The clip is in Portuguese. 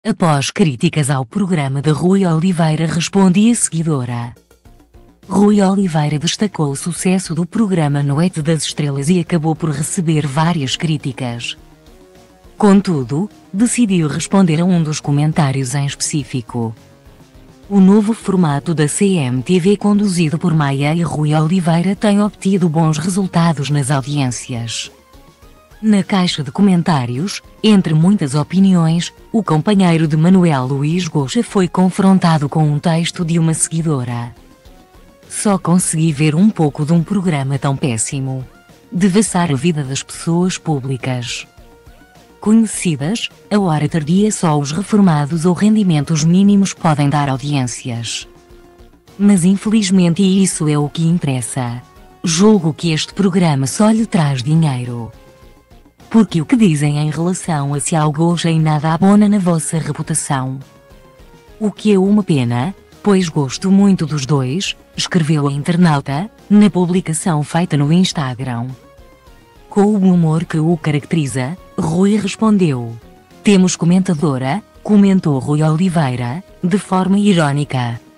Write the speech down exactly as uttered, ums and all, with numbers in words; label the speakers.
Speaker 1: Após críticas ao programa de Rui Oliveira, responde a seguidora. Rui Oliveira destacou o sucesso do programa Noite das Estrelas e acabou por receber várias críticas. Contudo, decidiu responder a um dos comentários em específico. O novo formato da C M T V conduzido por Maia e Rui Oliveira tem obtido bons resultados nas audiências. Na caixa de comentários, entre muitas opiniões, o companheiro de Manuel Luís Goxa foi confrontado com um texto de uma seguidora. Só consegui ver um pouco de um programa tão péssimo. Devassar a vida das pessoas públicas conhecidas, a hora tardia só os reformados ou rendimentos mínimos podem dar audiências. Mas infelizmente isso é o que interessa. Julgo que este programa só lhe traz dinheiro. Porque o que dizem em relação a se ao Goxa em nada abona na vossa reputação. O que é uma pena, pois gosto muito dos dois, escreveu a internauta, na publicação feita no Instagram. Com o humor que o caracteriza, Rui respondeu. Temos comentadora, comentou Rui Oliveira, de forma irónica.